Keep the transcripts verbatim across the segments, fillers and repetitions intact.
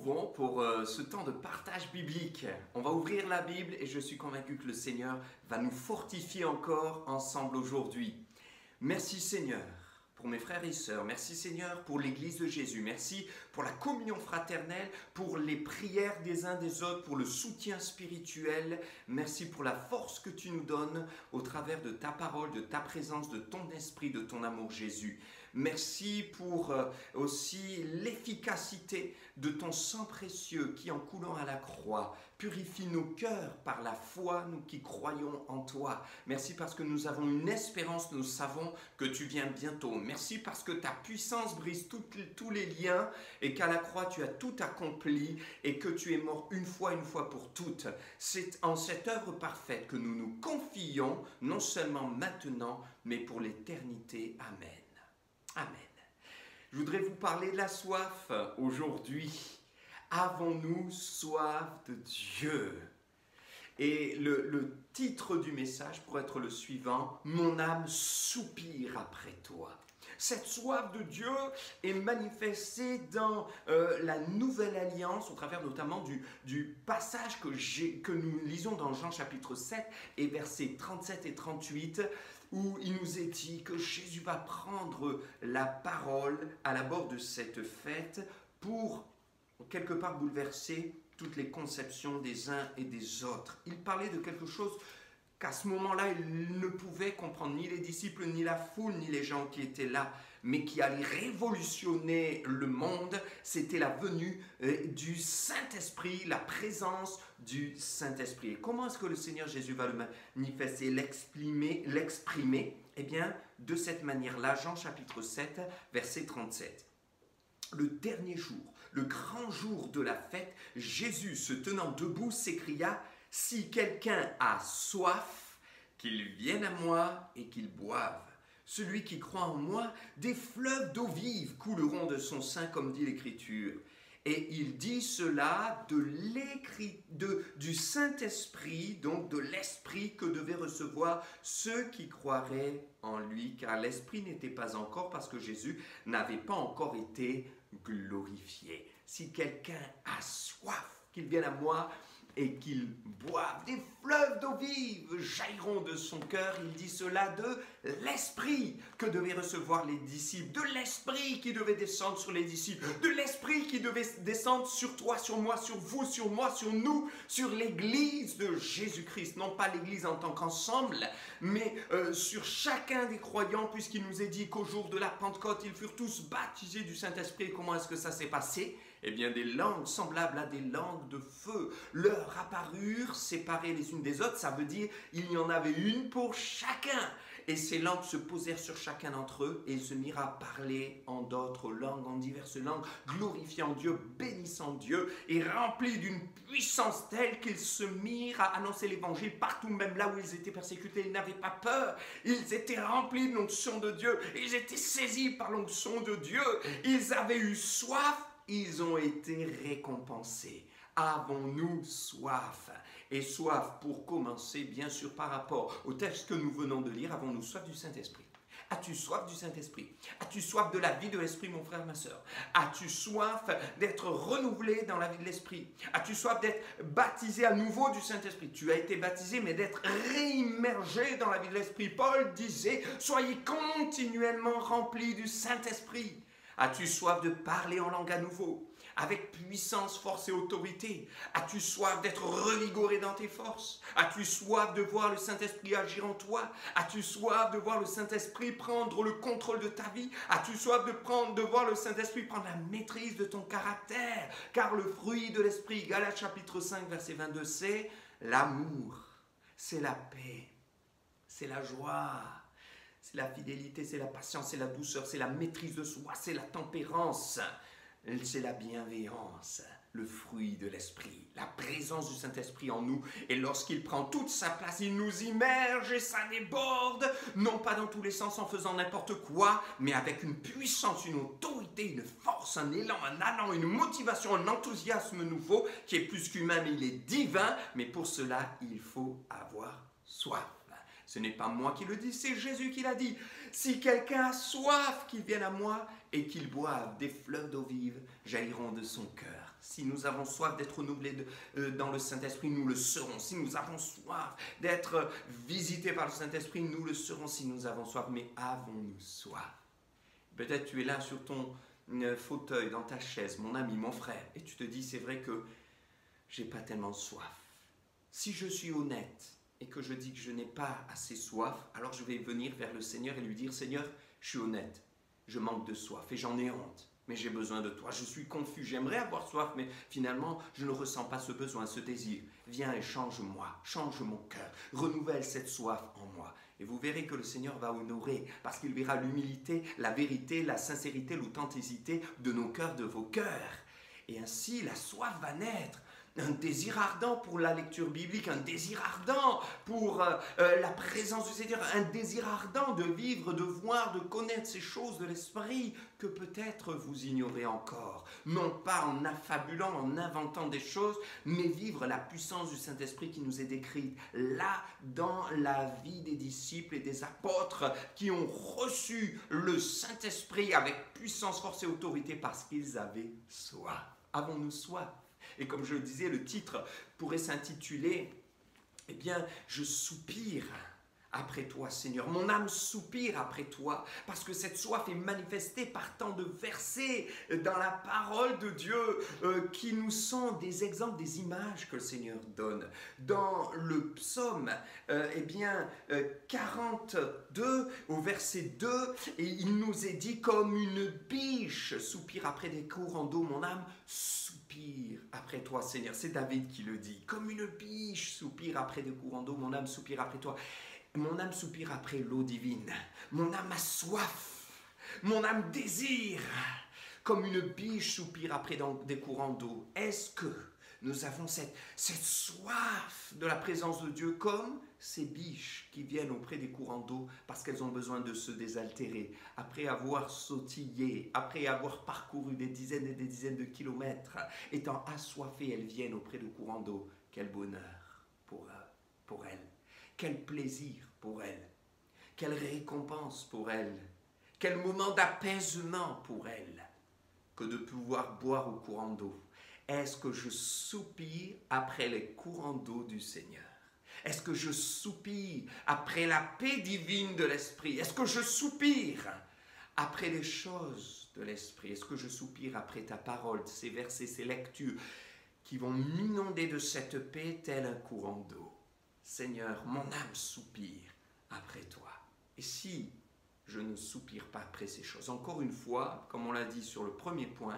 retrouvons pour euh, ce temps de partage biblique. On va ouvrir la Bible et je suis convaincu que le Seigneur va nous fortifier encore ensemble aujourd'hui. Merci Seigneur pour mes frères et sœurs. Merci Seigneur pour l'Église de Jésus. Merci pour la communion fraternelle, pour les prières des uns des autres, pour le soutien spirituel. Merci pour la force que tu nous donnes au travers de ta parole, de ta présence, de ton esprit, de ton amour Jésus. Merci pour euh, aussi l'efficacité de ton sang précieux qui, en coulant à la croix, purifie nos cœurs par la foi, nous qui croyons en toi. Merci parce que nous avons une espérance, nous savons que tu viens bientôt. Merci parce que ta puissance brise toutes, tous les liens et qu'à la croix tu as tout accompli et que tu es mort une fois, une fois pour toutes. C'est en cette œuvre parfaite que nous nous confions, non seulement maintenant, mais pour l'éternité. Amen. Amen. Je voudrais vous parler de la soif aujourd'hui. Avons-nous soif de Dieu? Et le, le titre du message pourrait être le suivant: Mon âme soupire après toi. Cette soif de Dieu est manifestée dans euh, la Nouvelle Alliance, au travers notamment du, du passage que, j'ai, que nous lisons dans Jean chapitre sept et versets trente-sept et trente-huit, où il nous est dit que Jésus va prendre la parole à l'abord de cette fête pour, quelque part, bouleverser toutes les conceptions des uns et des autres. Il parlait de quelque chose qu'à ce moment-là, il ne pouvait comprendre ni les disciples, ni la foule, ni les gens qui étaient là, mais qui allait révolutionner le monde. C'était la venue euh, du Saint-Esprit, la présence du Saint-Esprit. Et comment est-ce que le Seigneur Jésus va le manifester, l'exprimer, l'exprimer? Eh bien, de cette manière-là, Jean chapitre sept, verset trente-sept. Le dernier jour, le grand jour de la fête, Jésus, se tenant debout, s'écria: « Si quelqu'un a soif, qu'il vienne à moi et qu'il boive. Celui qui croit en moi, des fleuves d'eau vive couleront de son sein, comme dit l'Écriture. » Et il dit cela de l'écrit, de, du Saint-Esprit, donc de l'Esprit que devaient recevoir ceux qui croiraient en lui, car l'Esprit n'était pas encore, parce que Jésus n'avait pas encore été glorifié. Si quelqu'un a soif, qu'il vienne à moi et qu'il boive. Des fleuves d'eau vive jailliront de son cœur. Il dit cela de l'Esprit que devaient recevoir les disciples, de l'Esprit qui devait descendre sur les disciples, de l'Esprit qui devait descendre sur toi, sur moi, sur vous, sur moi, sur nous, sur l'Église de Jésus-Christ. Non pas l'Église en tant qu'ensemble, mais euh, sur chacun des croyants, puisqu'il nous est dit qu'au jour de la Pentecôte, ils furent tous baptisés du Saint-Esprit. Comment est-ce que ça s'est passé? Eh bien, des langues semblables à des langues de feu leur apparurent, séparées les unes des autres. Ça veut dire il y en avait une pour chacun. Et ces langues se posèrent sur chacun d'entre eux et ils se mirent à parler en d'autres langues, en diverses langues, glorifiant Dieu, bénissant Dieu et remplis d'une puissance telle qu'ils se mirent à annoncer l'évangile partout, même là où ils étaient persécutés. Ils n'avaient pas peur. Ils étaient remplis de l'onction de Dieu. Ils étaient saisis par l'onction de Dieu. Ils avaient eu soif. Ils ont été récompensés. Avons-nous soif? Et soif, pour commencer, bien sûr, par rapport au texte que nous venons de lire, avons-nous soif du Saint-Esprit? As-tu soif du Saint-Esprit? As-tu soif de la vie de l'Esprit, mon frère, ma sœur? As-tu soif d'être renouvelé dans la vie de l'Esprit? As-tu soif d'être baptisé à nouveau du Saint-Esprit? Tu as été baptisé, mais d'être réimmergé dans la vie de l'Esprit. Paul disait, soyez continuellement remplis du Saint-Esprit. As-tu soif de parler en langue à nouveau, avec puissance, force et autorité? As-tu soif d'être revigoré dans tes forces? As-tu soif de voir le Saint-Esprit agir en toi? As-tu soif de voir le Saint-Esprit prendre le contrôle de ta vie? As-tu soif de, prendre, de voir le Saint-Esprit prendre la maîtrise de ton caractère? Car le fruit de l'Esprit, Galates chapitre cinq, verset vingt-deux, c'est l'amour, c'est la paix, c'est la joie. C'est la fidélité, c'est la patience, c'est la douceur, c'est la maîtrise de soi, c'est la tempérance, c'est la bienveillance, le fruit de l'Esprit, la présence du Saint-Esprit en nous. Et lorsqu'il prend toute sa place, il nous immerge et ça déborde, non pas dans tous les sens en faisant n'importe quoi, mais avec une puissance, une autorité, une force, un élan, un allant, une motivation, un enthousiasme nouveau qui est plus qu'humain, mais il est divin. Mais pour cela, il faut avoir soif. Ce n'est pas moi qui le dis, c'est Jésus qui l'a dit. Si quelqu'un a soif, qu'il vienne à moi et qu'il boive. Des fleuves d'eau vive jailliront de son cœur. Si nous avons soif d'être renouvelés de, euh, dans le Saint-Esprit, nous le serons. Si nous avons soif d'être visités par le Saint-Esprit, nous le serons si nous avons soif. Mais avons-nous soif? Peut-être tu es là sur ton euh, fauteuil, dans ta chaise, mon ami, mon frère, et tu te dis, c'est vrai que j'ai pas tellement soif. Si je suis honnête et que je dis que je n'ai pas assez soif, alors je vais venir vers le Seigneur et lui dire, Seigneur, je suis honnête, je manque de soif et j'en ai honte. Mais j'ai besoin de toi, je suis confus, j'aimerais avoir soif, mais finalement, je ne ressens pas ce besoin, ce désir. Viens et change-moi, change mon cœur, renouvelle cette soif en moi. Et vous verrez que le Seigneur va honorer, parce qu'il verra l'humilité, la vérité, la sincérité, l'authenticité de nos cœurs, de vos cœurs. Et ainsi, la soif va naître. Un désir ardent pour la lecture biblique, un désir ardent pour euh, euh, la présence du Seigneur, un désir ardent de vivre, de voir, de connaître ces choses de l'esprit que peut-être vous ignorez encore. Non pas en affabulant, en inventant des choses, mais vivre la puissance du Saint-Esprit qui nous est décrite là dans la vie des disciples et des apôtres qui ont reçu le Saint-Esprit avec puissance, force et autorité parce qu'ils avaient soif. Avons-nous soif? Et comme je le disais, le titre pourrait s'intituler « Eh bien, je soupire après toi, Seigneur. Mon âme soupire après toi. » Parce que cette soif est manifestée par tant de versets dans la parole de Dieu euh, qui nous sont des exemples, des images que le Seigneur donne. Dans le psaume, euh, eh bien, euh, quarante-deux, au verset deux, et il nous est dit « Comme une biche soupire après des courants d'eau, mon âme soupire après toi, Seigneur. » C'est David qui le dit. « Comme une biche soupire après des courants d'eau, mon âme soupire après toi. » Mon âme soupire après l'eau divine. Mon âme a soif. Mon âme désire. Comme une biche soupire après dans des courants d'eau. Est-ce que nous avons cette, cette soif de la présence de Dieu comme ces biches qui viennent auprès des courants d'eau parce qu'elles ont besoin de se désaltérer, après avoir sautillé, après avoir parcouru des dizaines et des dizaines de kilomètres, étant assoiffées, elles viennent auprès de courants d'eau. Quel bonheur pour, pour elles. Quel plaisir pour elle, quelle récompense pour elle, quel moment d'apaisement pour elle que de pouvoir boire au courant d'eau. Est-ce que je soupire après les courants d'eau du Seigneur? Est-ce que je soupire après la paix divine de l'Esprit? Est-ce que je soupire après les choses de l'Esprit? Est-ce que je soupire après ta parole, ces versets, ces lectures qui vont m'inonder de cette paix tel un courant d'eau? Seigneur, mon âme soupire après toi. Et si je ne soupire pas après ces choses, encore une fois, comme on l'a dit sur le premier point,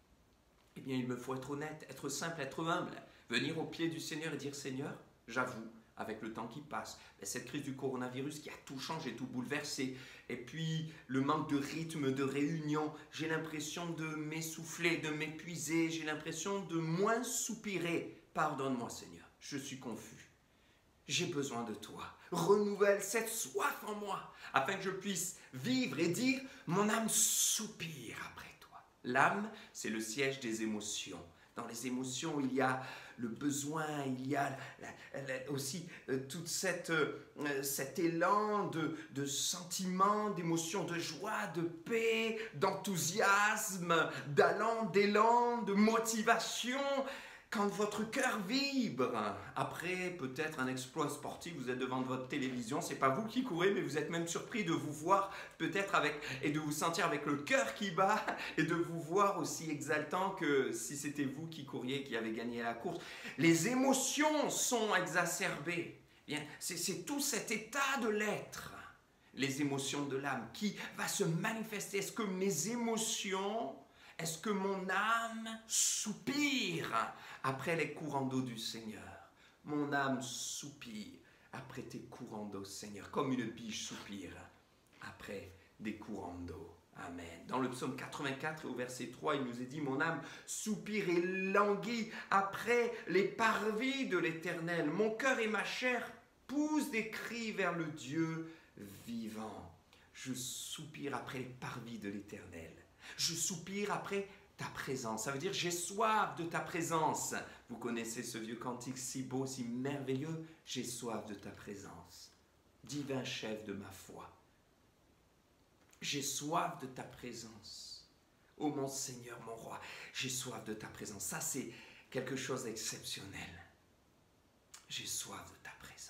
eh bien il me faut être honnête, être simple, être humble, venir au pied du Seigneur et dire, Seigneur, j'avoue, avec le temps qui passe, cette crise du coronavirus qui a tout changé, tout bouleversé, et puis le manque de rythme, de réunion, j'ai l'impression de m'essouffler, de m'épuiser, j'ai l'impression de moins soupirer. Pardonne-moi, Seigneur, je suis confus. J'ai besoin de toi. Renouvelle cette soif en moi, afin que je puisse vivre et dire, mon âme soupire après toi. L'âme, c'est le siège des émotions. Dans les émotions, il y a le besoin, il y a la, la, aussi euh, tout cette, euh, cet élan de, de sentiments, d'émotions, de joie, de paix, d'enthousiasme, d'allant, d'élan, de motivation. Quand votre cœur vibre, après peut-être un exploit sportif, vous êtes devant votre télévision, c'est pas vous qui courez, mais vous êtes même surpris de vous voir peut-être avec, et de vous sentir avec le cœur qui bat, et de vous voir aussi exaltant que si c'était vous qui couriez, qui avez gagné la course. Les émotions sont exacerbées. Bien, c'est, c'est tout cet état de l'être, les émotions de l'âme, qui va se manifester. Est-ce que mes émotions... Est-ce que mon âme soupire après les courants d'eau du Seigneur? Mon âme soupire après tes courants d'eau, Seigneur, comme une biche soupire après des courants d'eau. Amen. Dans le psaume quatre-vingt-quatre, au verset trois, il nous est dit, mon âme soupire et languit après les parvis de l'Éternel. Mon cœur et ma chair poussent des cris vers le Dieu vivant. Je soupire après les parvis de l'Éternel. Je soupire après ta présence. Ça veut dire, j'ai soif de ta présence. Vous connaissez ce vieux cantique si beau, si merveilleux. J'ai soif de ta présence. Divin chef de ma foi. J'ai soif de ta présence. Oh mon Seigneur, mon roi, j'ai soif de ta présence. Ça, c'est quelque chose d'exceptionnel. J'ai soif de ta présence.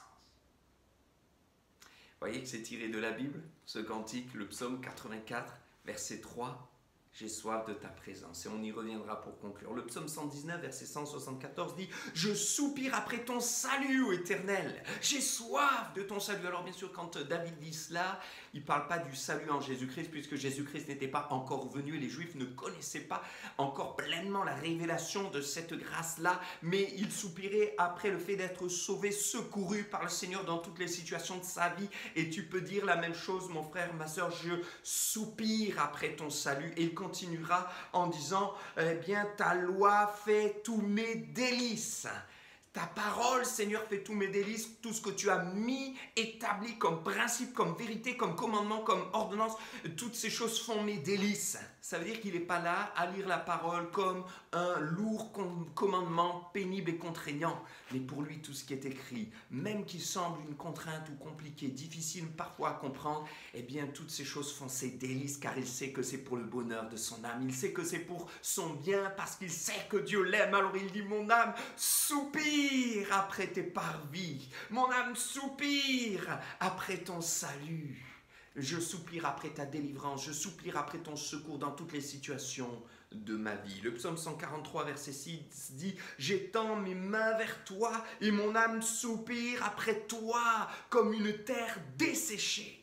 Vous voyez que c'est tiré de la Bible, ce cantique, le psaume quatre-vingt-quatre, verset trois. J'ai soif de ta présence. Et on y reviendra pour conclure. Le psaume cent dix-neuf, verset cent soixante-quatorze dit « Je soupire après ton salut, ô Éternel. J'ai soif de ton salut. » Alors bien sûr, quand David dit cela, il ne parle pas du salut en Jésus-Christ, puisque Jésus-Christ n'était pas encore venu et les Juifs ne connaissaient pas encore pleinement la révélation de cette grâce-là. Mais il soupirait après le fait d'être sauvé, secouru par le Seigneur dans toutes les situations de sa vie. Et tu peux dire la même chose, mon frère, ma soeur, je soupire après ton salut. Et il continuera en disant, eh bien, ta loi fait tous mes délices. Ta parole, Seigneur, fait tous mes délices, tout ce que tu as mis, établi comme principe, comme vérité, comme commandement, comme ordonnance, toutes ces choses font mes délices. Ça veut dire qu'il n'est pas là à lire la parole comme un lourd commandement pénible et contraignant. Mais pour lui, tout ce qui est écrit, même qu'il semble une contrainte ou compliqué, difficile parfois à comprendre, eh bien, toutes ces choses font ses délices, car il sait que c'est pour le bonheur de son âme. Il sait que c'est pour son bien, parce qu'il sait que Dieu l'aime. Alors il dit, mon âme soupire après tes parvis. Mon âme soupire après ton salut. Je soupire après ta délivrance, je soupire après ton secours dans toutes les situations de ma vie. Le psaume cent quarante-trois, verset six dit « J'étends mes mains vers toi et mon âme soupire après toi comme une terre desséchée. »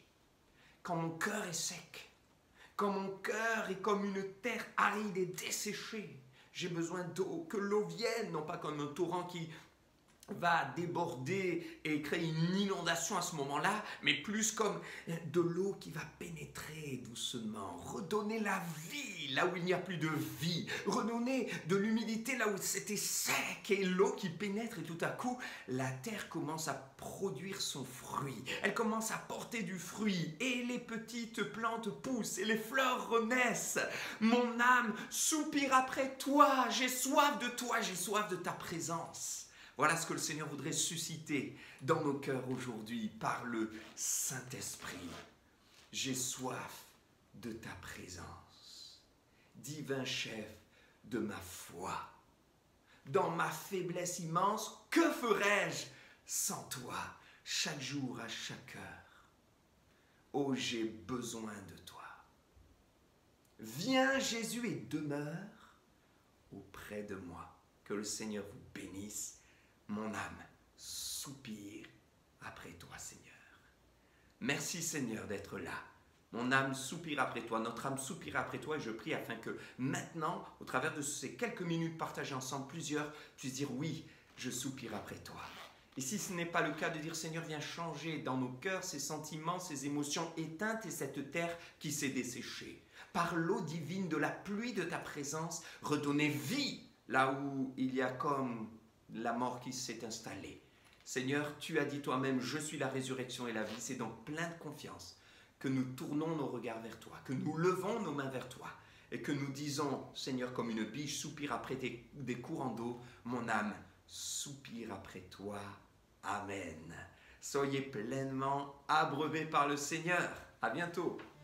Quand mon cœur est sec, quand mon cœur est comme une terre aride et desséchée, j'ai besoin d'eau, que l'eau vienne, non pas comme un torrent qui va déborder et créer une inondation à ce moment-là, mais plus comme de l'eau qui va pénétrer doucement, redonner la vie là où il n'y a plus de vie, redonner de l'humidité là où c'était sec, et l'eau qui pénètre, et tout à coup, la terre commence à produire son fruit, elle commence à porter du fruit, et les petites plantes poussent, et les fleurs renaissent. Mon âme soupire après toi, j'ai soif de toi, j'ai soif de ta présence. Voilà ce que le Seigneur voudrait susciter dans nos cœurs aujourd'hui par le Saint-Esprit. J'ai soif de ta présence, divin chef de ma foi. Dans ma faiblesse immense, que ferais-je sans toi, chaque jour, à chaque heure? Oh, j'ai besoin de toi. Viens, Jésus, et demeure auprès de moi. Que le Seigneur vous bénisse. Mon âme soupire après toi, Seigneur. Merci, Seigneur, d'être là. Mon âme soupire après toi, notre âme soupire après toi, et je prie afin que maintenant, au travers de ces quelques minutes partagées ensemble, plusieurs puissent dire oui, je soupire après toi. Et si ce n'est pas le cas, de dire Seigneur, viens changer dans nos cœurs ces sentiments, ces émotions éteintes et cette terre qui s'est desséchée. Par l'eau divine de la pluie de ta présence, redonner vie là où il y a comme la mort qui s'est installée. Seigneur, tu as dit toi-même, je suis la résurrection et la vie. C'est donc plein de confiance que nous tournons nos regards vers toi, que nous levons nos mains vers toi et que nous disons, Seigneur, comme une biche soupire après des, des courants d'eau, mon âme soupire après toi. Amen. Soyez pleinement abreuvés par le Seigneur. À bientôt.